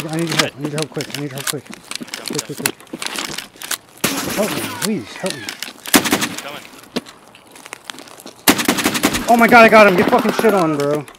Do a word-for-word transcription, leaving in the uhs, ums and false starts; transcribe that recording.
need, I need your help. I need your help quick. I need your help quick. Quick, quick, quick. Help me, please. Help me. Coming. Oh my god, I got him. Get fucking shit on, bro.